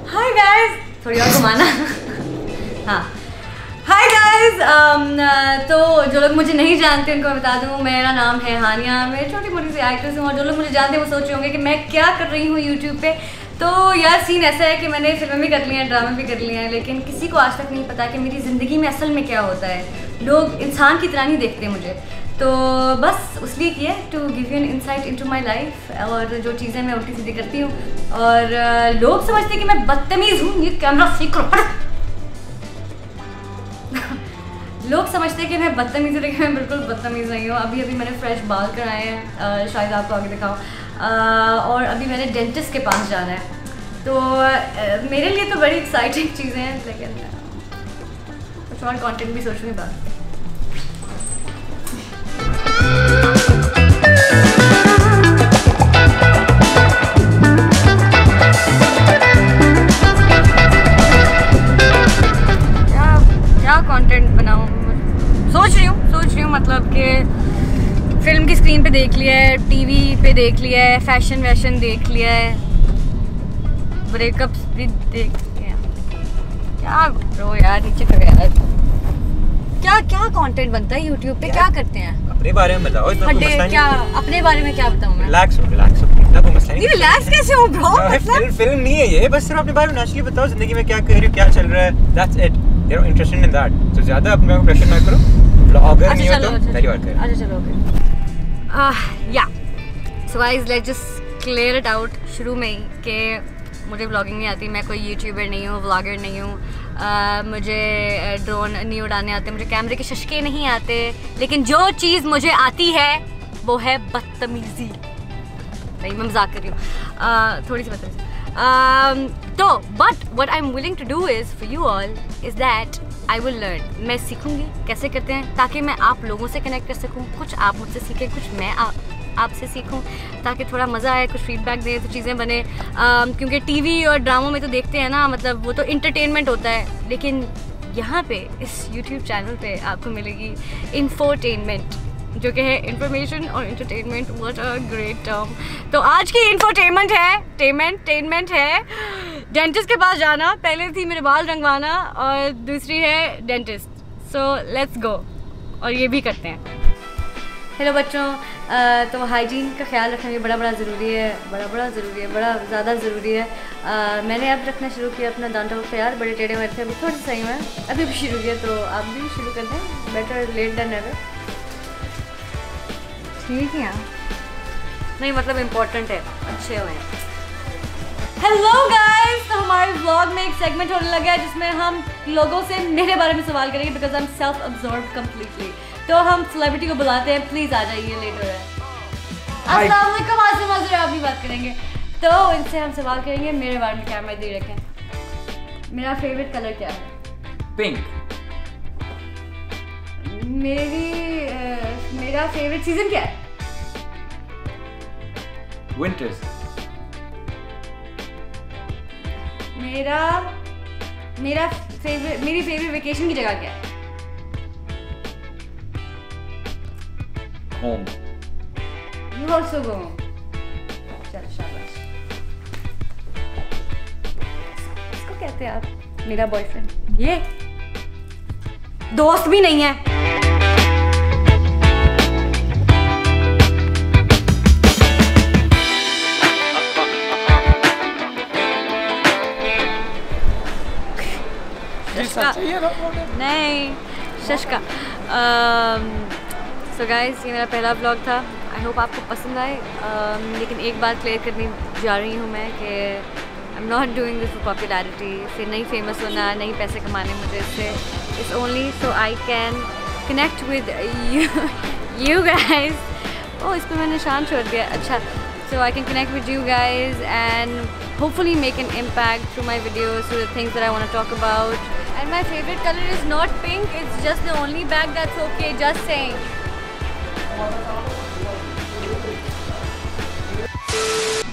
Hi guys, थोड़ी और घुमाना। हाँ, हाय गाइस। तो जो लोग मुझे नहीं जानते उनको मैं बता दूँ, मेरा नाम है हानिया, मैं छोटी मोटी सी एक्ट्रेस हूँ। और जो लोग मुझे जानते हैं वो सोच रहे होंगे कि मैं क्या कर रही हूँ यूट्यूब पे। तो यार सीन ऐसा है कि मैंने फिल्में भी कर ली हैं, ड्रामे भी कर लिए हैं, लेकिन किसी को आज तक नहीं पता कि मेरी ज़िंदगी में असल में क्या होता है। लोग इंसान की तरह नहीं देखते मुझे, तो बस उसलिए किया to give you an insight into my life. और जो चीज़ें मैं उल्टी सीधी करती हूँ और लोग समझते हैं कि मैं बदतमीज़ हूँ। ये कैमरा सीख करो। लोग समझते हैं कि मैं बदतमीज़ हूँ, लेकिन मैं बिल्कुल बदतमीज़ नहीं हूँ। अभी मैंने फ्रेश बाल कराए हैं, शायद आपको आगे दिखाऊँ। और अभी मैंने डेंटिस्ट के पास जाना है, तो मेरे लिए तो बड़ी एक्साइटिंग चीज़ें हैं, लेकिन कुछ और कंटेंट भी सोचूंगी बात। क्या कंटेंट बनाऊँ, सोच रही हूँ मतलब कि फिल्म की स्क्रीन पे देख लिया है, टीवी पे देख लिया है, फैशन वैशन देख लिया है, ब्रेकअप्स भी देख लिया। क्या ब्रो यार, नीचे करो यार। क्या कंटेंट बनता है यूट्यूब पे, क्या करते हैं? अपने बारे में बताओ। इतना कोई मसला नहीं। क्या अपने बारे में क्या बताऊं मैं? रिलैक्स हो, इतना कोई मसला नहीं। रिलैक्स कैसे हो ब्रो? फिल्म नहीं है ये, बस सिर्फ अपने बारे में नेचुरली बताओ, जिंदगी में क्या कर रहे हो, क्या चल रहा है, that's it. You are interested in that, तो ज्यादा अपने को प्रेशर ना करो। ब्लॉगर नहीं हो तो पहली बार करो। अच्छा चलो, ओके। या so guys, let's just clear it out शुरू में ही कि मुझे व्लॉगिंग नहीं आती, मैं कोई यूट्यूबर नहीं हूँ, व्लॉगर नहीं हूँ, मुझे ड्रोन नहीं उड़ाने आते, मुझे कैमरे के शशके नहीं आते, लेकिन जो चीज़ मुझे आती है वो है बदतमीज़ी। नहीं, मैं मजाक कर रही हूँ, थोड़ी सी बदतमीज़ी। तो but what I am willing to do is for you all is that I will learn. मैं सीखूंगी कैसे करते हैं, ताकि मैं आप लोगों से कनेक्ट कर सकूँ, कुछ आप मुझसे सीखें, कुछ मैं आपसे सीखूं, ताकि थोड़ा मज़ा आए, कुछ फीडबैक दें तो चीज़ें बने। क्योंकि टीवी और ड्रामों में तो देखते हैं ना, मतलब वो तो इंटरटेनमेंट होता है, लेकिन यहाँ पे इस यूट्यूब चैनल पे आपको मिलेगी इंफोटेनमेंट, जो कि है इंफॉर्मेशन और entertainment. What a great term. तो आज की इंफोटेनमेंट है डेंटिस्ट के पास जाना। पहले थी मेरे बाल रंगवाना और दूसरी है डेंटिस्ट। सो लेट्स गो, और ये भी करते हैं। हेलो बच्चों, तो हाइजीन का ख्याल रखना भी बड़ा ज़रूरी है, बड़ा ज़्यादा ज़रूरी है। मैंने अब रखना शुरू किया अपना दांतों का ख्याल। बड़े टेढ़े हुए थे, अभी थोड़े सही हुए, अभी भी शुरू किया, तो आप भी शुरू कर दें। Better late than never. ठीक है, नहीं मतलब इम्पोर्टेंट है, अच्छे हुए हैं। हेलो गाइस, तो हमारे व्लॉग में एक सेगमेंट होने लगा है जिसमें हम लोगों से मेरे बारे में सवाल करेंगे, because I am self absorbed completely. तो हम सेलिब्रिटी को बुलाते हैं, प्लीज आ जाइए, लेट हो रहा है। अस्सलाम वालेकुम, आसिम अजहर, आप भी बात करेंगे। तो इनसे हम सवाल करेंगे मेरे बारे में, कैमरा दे रखें। मेरा फेवरेट कलर क्या है? पिंक। मेरा फेवरेट सीजन क्या है? विंटर्स। मेरी फेवरेट वेकेशन की जगह क्या है? Home. You also go home. चल शाबाश। इसको कहते हैं आप मेरा बॉयफ्रेंड। ये दोस्त भी नहीं है। शशका नहीं, शशका। सो गाइस, ये मेरा पहला व्लॉग था। आई होप आपको पसंद आए। लेकिन एक बात क्लियर करनी जा रही हूँ मैं कि I am not doing this for popularity. फिर नहीं फेमस होना, नहीं पैसे कमाने मुझे इससे। It's only so I can connect with you guys. Oh, इस पर मैंने निशान छोड़ दिया। अच्छा, so I can connect with you guys and hopefully make an impact through my videos, through the things that I want to talk about. And my favorite color is not pink, it's just the only bag that's okay, just saying.